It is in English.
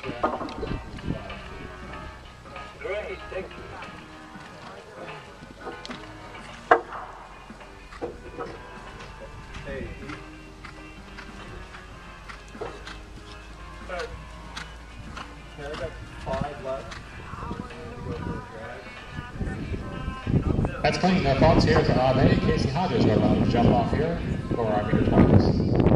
Great, thank you. Hey, okay, I got 5 left. That's clean. Our thoughts here is Av'e and Casey Hodges are about to jump off here for our meter 20s.